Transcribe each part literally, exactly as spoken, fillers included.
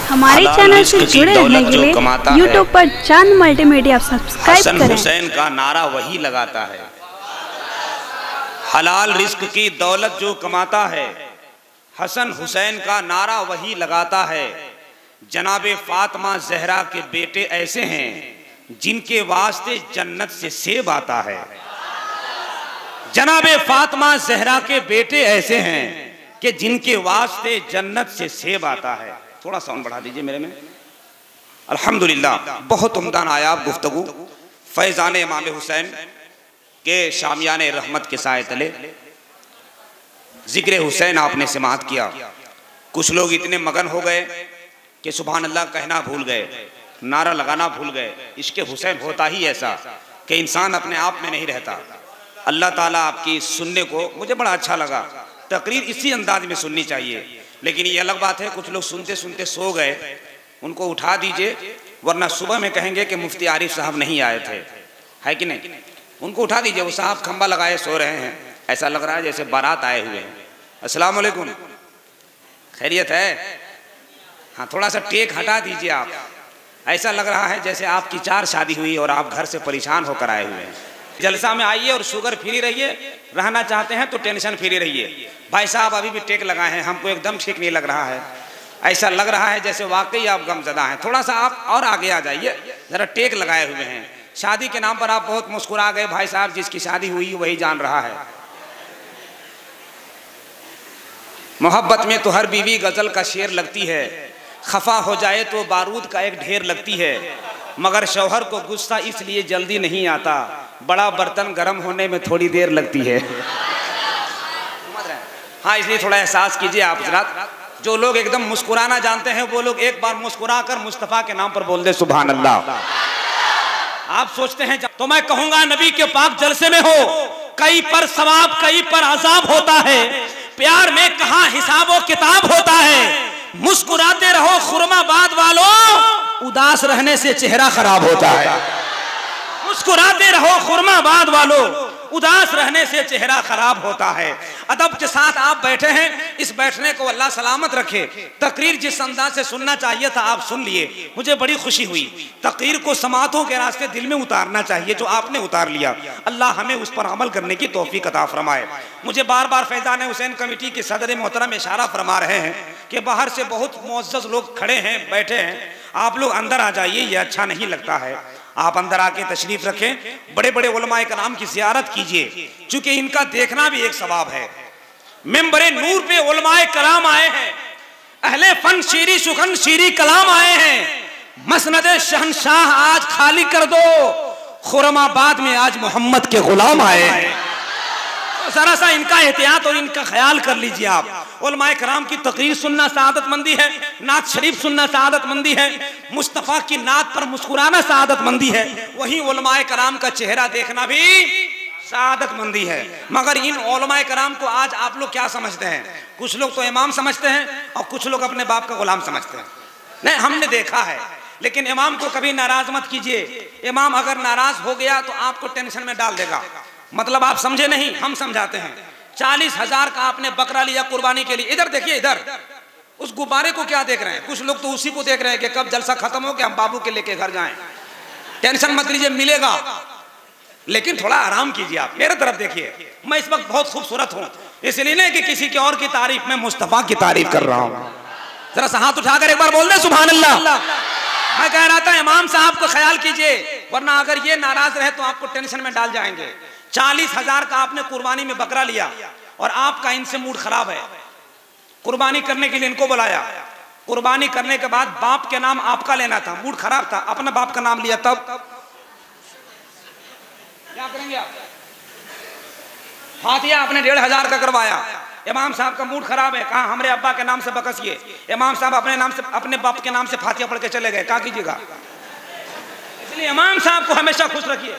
हमारे चैनल से जुड़े रहने के लिए यूट्यूब पर चांद मल्टीमीडिया सब्सक्राइब करें। हसन हुसैन का नारा वही लगाता है, हलाल रिस्क की दौलत जो कमाता है। हसन हुसैन का नारा वही लगाता है। जनाबे फातिमा जहरा के बेटे ऐसे हैं जिनके वास्ते जन्नत से सेब आता है। जनाबे फातिमा जहरा के बेटे ऐसे हैं कि जिनके वास्ते जन्नत से सेब आता है। थोड़ा साउंड बढ़ा दीजिए मेरे में। अल्हम्दुलिल्लाह, बहुत उम्दा नायाब गुफ्तगू फैज़ान इमाम हुसैन के शामियाने रहमत के साए तले जिक्र हुसैन आपने समाअत किया। कुछ लोग इतने मगन हो गए कि सुभान अल्लाह कहना भूल गए, नारा लगाना भूल गए। इश्क़ हुसैन होता ही ऐसा कि इंसान अपने आप में नहीं रहता। अल्लाह ताला आपकी सुनने को मुझे बड़ा अच्छा लगा। तकरीर इसी अंदाज में सुननी चाहिए, लेकिन ये अलग बात है कुछ लोग सुनते सुनते सो गए, उनको उठा दीजिए, वरना सुबह में कहेंगे कि मुफ्ती आरिफ साहब नहीं आए थे, है कि नहीं। उनको उठा दीजिए, वो साहब खंबा लगाए सो रहे हैं, ऐसा लग रहा है जैसे बारात आए हुए हैं। अस्सलाम वालेकुम, खैरियत है? हाँ, थोड़ा सा टेक हटा दीजिए आप, ऐसा लग रहा है जैसे आपकी चार शादी हुई और आप घर से परेशान होकर आए हुए हैं। जलसा में आइए और शुगर फ्री रहिए, रहना चाहते हैं तो टेंशन फ्री रहिए। भाई साहब अभी भी टेक लगाए हैं, हमको एकदम ठीक नहीं लग रहा है, ऐसा लग रहा है जैसे वाकई आप गमज़दा हैं। थोड़ा सा आप और आगे आ जाइए, ज़रा टेक लगाए हुए हैं। शादी के नाम पर आप बहुत मुस्कुरा गए, भाई साहब जिसकी शादी हुई वही जान रहा है। मोहब्बत में तो हर बीवी गज़ल का शेर लगती है, खफा हो जाए तो बारूद का एक ढेर लगती है, मगर शौहर को गुस्सा इसलिए जल्दी नहीं आता, बड़ा बर्तन गर्म होने में थोड़ी देर लगती है। हाँ, इसलिए थोड़ा एहसास कीजिए आप हज़रात। जो लोग एकदम मुस्कुराना जानते हैं वो लोग एक बार मुस्कुरा कर मुस्तफ़ा के नाम पर बोल दे सुभान अल्लाह। आप सोचते हैं तो मैं कहूंगा नबी के पाक जलसे में हो, कई पर सवाब कई पर अजाब होता है, प्यार में कहाँ हिसाब व किताब होता है। मुस्कुराते रहो खुरमाबाद वालों, उदास रहने से चेहरा खराब होता है। मुस्कुराते रहो खुरमाबाद वालों, उदास रहने से चेहरा खराब होता है। अदब के साथ आप बैठे हैं, इस बैठने को अल्लाह सलामत रखे। तकरीर जिस अंदाज से सुनना चाहिए था आप सुन लिए, मुझे बड़ी खुशी हुई। तकरीर को समातों के रास्ते दिल में उतारना चाहिए, जो आपने उतार लिया। अल्लाह हमें उस पर अमल करने की तौफीक अता फरमाए। मुझे बार बार फैज़ान हुसैन कमेटी के सदर मोहतरम इशारा फरमा रहे हैं कि बाहर से बहुत मुअज़्ज़ज़ लोग खड़े हैं, बैठे हैं, आप लोग अंदर आ जाइए, ये अच्छा नहीं लगता है। आप अंदर आके तशरीफ रखें, बड़े बड़े उलमाए कराम की ज़ियारत कीजिए, चूंकि इनका देखना भी एक सवाब है। मिंबरे नूर पे उलमाए कराम आए हैं, अहले फन शीरी सुखन शीरी कलाम आए हैं। मसनद शहनशाह आज खाली कर दो, खुरमाबाद में आज मोहम्मद के गुलाम आए हैं। जरा सा इनका एहतियात और इनका ख्याल कर लीजिए आप। उलमाए कराम की तकरीर सुनना सआदतमंदी है, नात शरीफ सुनना सआदतमंदी है, मुस्तफ़ा की नात पर मुस्कुराना सआदतमंदी है, वहीं उलमाए कराम का चेहरा देखना भी सआदतमंदी है। मगर इन उलमाए कराम को आज आप लोग क्या समझते हैं? कुछ लोग तो इमाम समझते हैं और कुछ लोग अपने बाप का गुलाम समझते हैं। नहीं, हमने देखा है, लेकिन इमाम को कभी नाराज मत कीजिए। इमाम अगर नाराज हो गया तो आपको टेंशन में डाल देगा। मतलब आप समझे नहीं, हम समझाते हैं। चालीस हजार का आपने बकरा लिया कुर्बानी के लिए, इधर देखिए, इधर उस गुब्बारे को क्या देख रहे हैं? कुछ लोग तो उसी को देख रहे हैं कि कब जलसा खत्म हो के हम बाबू के लेके घर जाएं। टेंशन मत लीजिए, मिलेगा, लेकिन थोड़ा आराम कीजिए। आप मेरे तरफ देखिए, मैं इस वक्त बहुत खूबसूरत हूँ, इसलिए नहीं कि किसी की और की तारीफ में, मुस्तफ़ा की तारीफ कर रहा हूँ। जरा सा हाथ उठाकर एक बार बोल दे सुभान अल्लाह। मैं कह रहा था इमाम साहब को ख्याल कीजिए, वरना अगर ये नाराज रहे तो आपको टेंशन में डाल जाएंगे। चालीस हजार का आपने कुर्बानी में बकरा लिया और आपका इनसे मूड खराब है। कुर्बानी करने के लिए इनको बुलाया, कुर्बानी करने के बाद बाप के नाम आपका लेना था, मूड खराब था, अपना बाप का नाम लिया, तब क्या करेंगे आप? फातिया आपने डेढ़ हजार का करवाया, इमाम साहब का मूड खराब है, कहा हमारे अब्बा के नाम से बकसिए। इमाम साहब अपने नाम से, अपने बाप के नाम से फातिया पढ़ के चले गए, क्या कीजिएगा? इसलिए इमाम साहब को हमेशा खुश रखिए।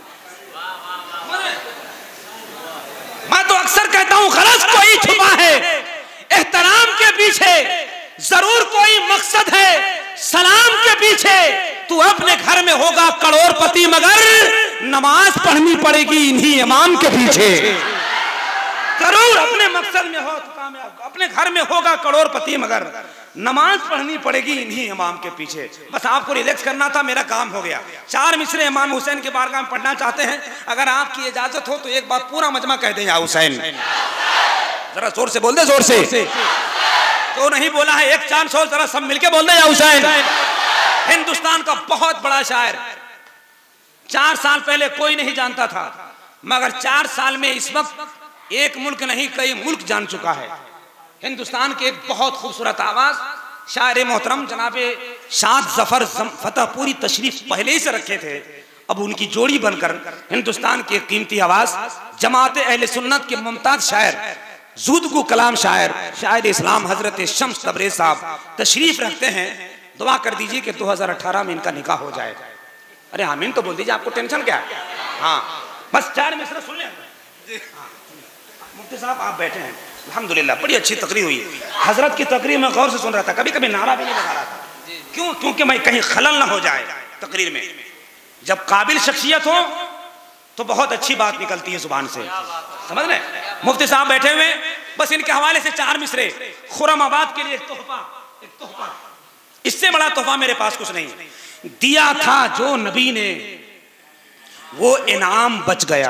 मैं तो अक्सर कहता हूं गलत कोई छुपा है, एहतराम के पीछे जरूर कोई मकसद है, सलाम के पीछे तू अपने घर में होगा करोड़पति, मगर नमाज पढ़नी पड़ेगी इन्हीं इमाम के पीछे। जरूर अपने मकसद में हो तो कामयाब, अपने घर में होगा करोड़पति, मगर नमाज पढ़नी पड़ेगी इन्हीं इमाम के पीछे। बस आपको रिलैक्स करना था, मेरा काम हो गया। चार मिसरे इमाम हुसैन के बारगाह में पढ़ना चाहते हैं, अगर आपकी इजाजत हो तो एक बार पूरा मजमा कह दें या हुसैन। जरा जोर से बोल दे, जोर से। तो नहीं बोला है, एक चांस हो, जरा सब मिलके बोल दे या हुसैन। हिंदुस्तान का बहुत बड़ा शायर, चार साल पहले कोई नहीं जानता था, मगर चार साल में इस वक्त एक मुल्क नहीं कई मुल्क जान चुका है। हिंदुस्तान के एक बहुत खूबसूरत आवाज, शायर मोहतरम जनाबे शाद जफर फतेहपुरी तशरीफ पहले ही से रखे थे, अब उनकी जोड़ी बनकर हिंदुस्तान की एक कीमती आवाज जमात अहले सुन्नत के मुमताज शायर, ज़ुदगु कलाम शायर, शायर इस्लाम हजरत शम्स तबरेज़ साहब तशरीफ रखते हैं। दुआ कर दीजिए कि दो हज़ार अठारह में इनका निकाह हो जाए। अरे आमीन तो बोल दीजिए, आपको टेंशन क्या है? हाँ, बस चार मिसरे सुन लें। मुफ्ती साहब आप बैठे हैं, अल्हम्दुलिल्लाह बड़ी अच्छी तकरीर हुई। हजरत की तकरीर में गौर से सुन रहा था, कभी कभी नारा भी नहीं लगा रहा था। क्यों? क्योंकि मैं कहीं खलल ना हो जाए तकरीर में। जब काबिल शख्सियत हो तो बहुत अच्छी बात निकलती है जुबान से, समझ रहे? मुफ्ती साहब बैठे हुए, बस इनके हवाले से चार मिसरे। खुरमाबाद के लिए एक तोहफा, एक तोहफा, इससे बड़ा तोहफा मेरे पास कुछ नहीं। दिया था जो नबी ने वो इनाम बच गया।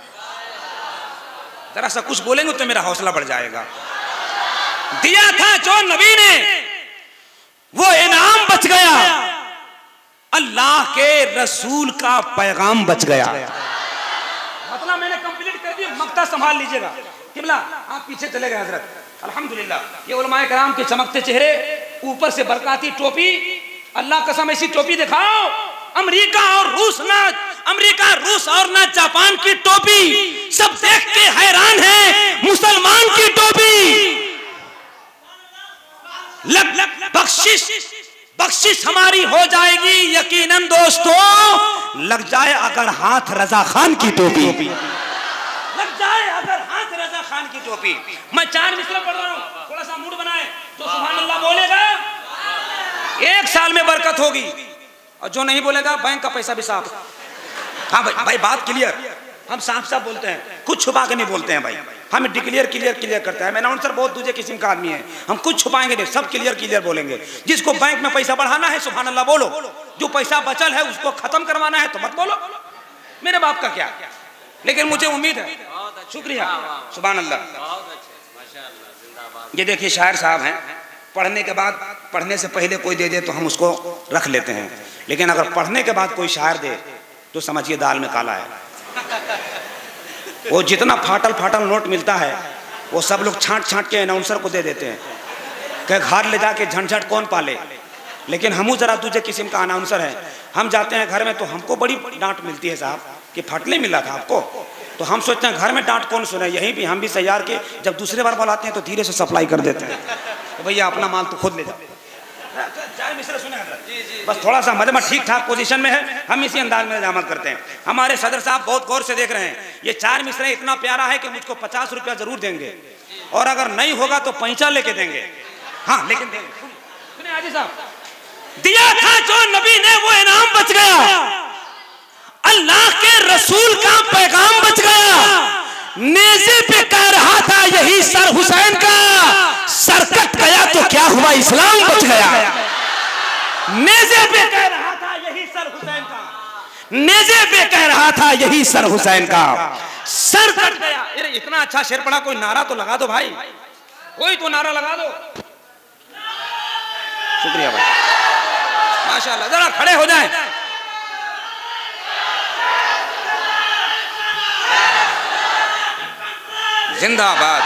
जरा सा कुछ बोलेंगे तो मेरा हौसला बढ़ जाएगा। दिया था जो नबी ने वो इनाम बच गया, अल्लाह के रसूल का पैगाम बच गया। मतलब मैंने कंप्लीट कर दी, मक्ता संभाल लीजिएगा। किबला आप पीछे चले गए हजरत। अल्हम्दुलिल्लाह, ये उलमाए कराम के चमकते चेहरे, ऊपर से बरकाती टोपी, अल्लाह कसम ऐसी टोपी दिखाओ, अमेरिका और रूस ना, अमेरिका रूस और ना जापान की टोपी, सब देख के हैरान है, मुसलमान की टोपी। लग लग बख्शिश बख्शिश हमारी हो जाएगी यकीनन दोस्तों, लग जाए अगर हाथ रजा खान की टोपी, लग जाए अगर हाथ रजा खान की टोपी। मैं चार मिसरे पढ़ रहा हूँ, थोड़ा सा मूड बनाए, जो सुभान अल्लाह बोलेगा एक साल में बरकत होगी, और जो नहीं बोलेगा बैंक का पैसा भी साफ। हाँ भाई, भाई बात क्लियर, हम साफ साफ बोलते हैं, कुछ छुपा के नहीं बोलते हैं भाई, हम डिक्लियर क्लियर क्लियर करते हैं। मैं अनाउंसर बहुत दूसरे किस्म का आदमी है, हम कुछ छुपाएंगे नहीं, सब क्लियर क्लियर बोलेंगे। जिसको बैंक में पैसा बढ़ाना है सुभान अल्लाह बोलो, जो पैसा बचल है उसको खत्म करवाना है तो मत बोलो, मेरे बाप का क्या। लेकिन मुझे उम्मीद है, शुक्रिया, सुभान अल्लाह। ये देखिए शायर साहब हैं, पढ़ने के बाद, पढ़ने से पहले कोई दे दे तो हम उसको रख लेते हैं, लेकिन अगर पढ़ने के बाद कोई शायर दे तो समझिए दाल में काला है। वो जितना फाटल फाटल नोट मिलता है वो सब लोग छांट छांट के अनाउंसर को दे देते हैं कि घर ले जाके झंझट कौन पाले। लेकिन हम जरा दूसरे किस्म का अनाउंसर है, हम जाते हैं घर में तो हमको बड़ी डांट मिलती है साहब कि फटले मिला था आपको, तो हम सोचते हैं घर में डांट कौन सुने, यहीं भी हम भी तैयार के जब दूसरे बार बुलाते हैं तो धीरे से सप्लाई कर देते हैं, तो भैया अपना माल तो खुद ले जाओ। चार मिसरे सुने हजरत, बस थोड़ा सा मजमा ठीक ठाक पोजीशन में है, हम इसी अंदाज में अमल करते हैं। हमारे सदर साहब बहुत गौर से देख रहे हैं, ये चार मिसरे इतना प्यारा है कि मुझको पचास रुपया जरूर देंगे, और अगर नहीं होगा तो पैंचा लेके देंगे। हाँ लेकिन देंगे। सुने हाजी साहब, दिया था जो नबी ने वो इनाम बच गया, अल्लाह के रसूल का पैगाम बच गया। नेज़े पे कह रहा था यही सर हुसैन का, सर कट गया तो क्या हुआ, इस्लाम बच गया। नेज़े पे कह रहा था यही सर हुसैन का, नेज़े पे कह रहा था यही सर हुसैन का, सर कट गया। अरे इतना अच्छा शेर पढ़ा, कोई नारा तो लगा दो भाई, कोई तो नारा लगा दो। शुक्रिया भाई, माशाल्लाह। जरा खड़े हो जाएं। जिंदाबाद,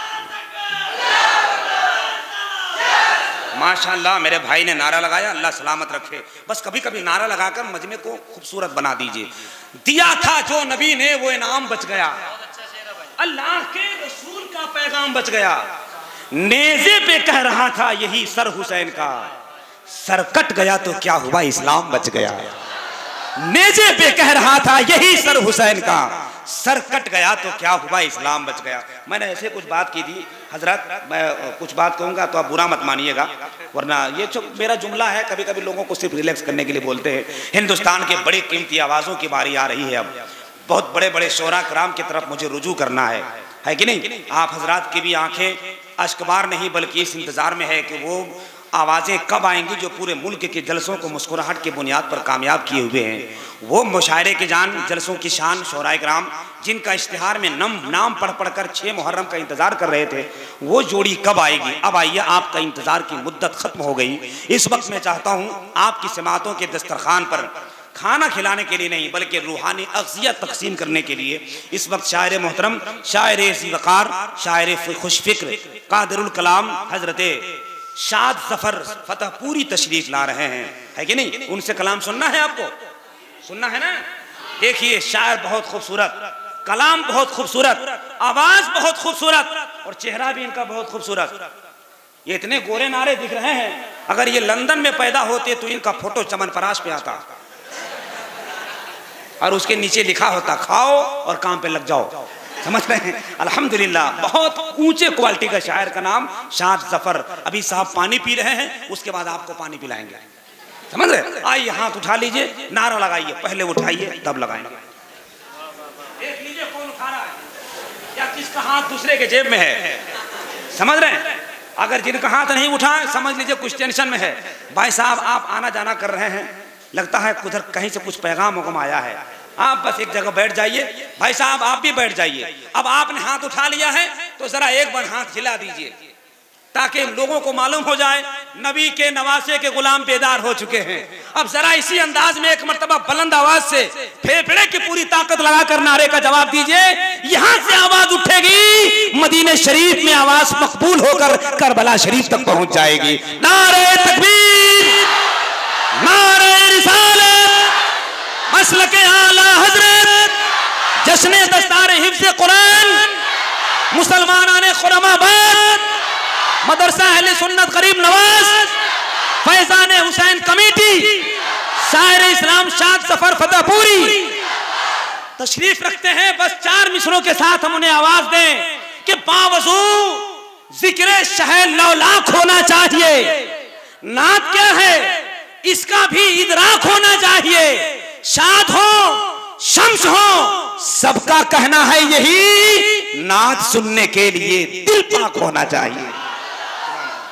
माशाल्लाह। मेरे भाई ने नारा लगाया, अल्लाह सलामत रखे। बस कभी कभी नारा लगाकर मजमे को खूबसूरत बना दीजिए। दिया था जो नबी ने वो इनाम बच गया, अल्लाह के रसूल का पैगाम बच गया। नेज़े पे कह रहा था यही सर हुसैन का, सर कट गया तो क्या हुआ, इस्लाम बच गया। नेज़े पे कह रहा था यही सर हुसैन का, सर कट गया तो क्या हुआ, इस्लाम बच गया। मैंने ऐसे कुछ बात की थी हजरत, मैं कुछ बात कहूँगा तो आप बुरा मत मानिएगा, वरना ये जो मेरा जुमला है कभी कभी लोगों को सिर्फ रिलैक्स करने के लिए बोलते हैं। हिंदुस्तान के बड़ी कीमती आवाज़ों की बारी आ रही है, अब बहुत बड़े बड़े शोरा कराम की तरफ मुझे रुजू करना है, है कि नहीं। आप हजरात की भी आंखें अश्कबार नहीं बल्कि इस इंतज़ार में है कि वो आवाज़ें कब आएंगी जो पूरे मुल्क के जलसों को मुस्कुराहट की बुनियाद पर कामयाब किए हुए हैं। वो मुशायरे की जान, जलसों की शान शोराए कराम, जिनका इश्तिहार में नम नाम पढ़ पढ़ कर छः मुहर्रम का इंतज़ार कर रहे थे, वो जोड़ी कब आएगी? अब आइए, आपका इंतज़ार की मुद्दत ख़त्म हो गई। इस वक्त मैं चाहता हूँ आपकी समातों के दस्तरखान पर खाना खिलाने के लिए नहीं बल्कि रूहानी अग़ज़िया तक़सीम करने के लिए इस वक्त शायर मोहतरम, शायर ज़ीवकार, शायर खुशफ़िक्र, क़ादिरुल कलाम हज़रत शाद ज़फ़र फ़तेहपुरी तशरीफ़ ला रहे हैं, है कि नहीं? उनसे कलाम सुनना है, आपको सुनना है ना? देखिए, शायर बहुत खूबसूरत, कलाम बहुत खूबसूरत, आवाज़ बहुत खूबसूरत और चेहरा भी इनका बहुत खूबसूरत। ये इतने गोरे नारे दिख रहे हैं, अगर ये लंदन में पैदा होते तो इनका फोटो चमनपराश पे आता और उसके नीचे लिखा होता खाओ और काम पे लग जाओ। समझ रहे हैं? अल्हम्दुलिल्लाह, बहुत ऊंचे क्वालिटी का शायर का नाम शाद ज़फ़र। अभी साहब पानी पी रहे हैं, उसके बाद आपको पानी पिलाएंगे। समझ रहे? आइए, हाथ उठा लीजिए, नारा लगाइए, पहले उठाइए तब लगाएंगे। देख लीजिए कौन उठा रहा है या किसका हाथ दूसरे के जेब में है। समझ रहे हैं? अगर जिनका हाथ नहीं उठा समझ लीजिए कुछ टेंशन में है। भाई साहब, आप आना जाना कर रहे हैं, लगता है उधर कहीं से कुछ पैगाम हुक्म आया है, आप बस एक जगह बैठ जाइए। भाई साहब, आप भी बैठ जाइए। अब आपने हाथ उठा लिया है तो जरा एक बार हाथ हिला दीजिए ताकि लोगों को मालूम हो जाए नबी के नवासे के गुलाम बेदार हो चुके हैं। अब जरा इसी अंदाज में एक मर्तबा बुलंद आवाज से फेफड़े की पूरी ताकत लगाकर नारे का जवाब दीजिए। यहां से आवाज उठेगी, मदीने शरीफ में आवाज मकबूल होकर करबला शरीफ तक पहुंच जाएगी। नारे तकबीर, नारे रिसालत, मसलके आला हजरत, जश्न दस्तार हिफ्ज़ कुरान, मुसलमानाने खुरमाबाद, मदरसा अहले सुन्नत गरीब नवाज, फैजान हुसैन कमेटी, शायर इस्लाम शाद ज़फ़र फ़तेहपुरी तशरीफ रखते हैं। बस चार मिसरों के साथ हम उन्हें आवाज दें कि बावजूद जिक्र शहर नौ लाख होना चाहिए। नात क्या है इसका भी इदराक होना चाहिए। शाद हो शम्स हो, सबका कहना है यही, नात सुनने के लिए दिल पाक होना चाहिए।